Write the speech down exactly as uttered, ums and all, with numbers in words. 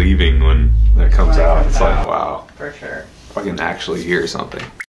believing when that comes When it out. comes It's out. like, wow. For sure. If I can actually hear something.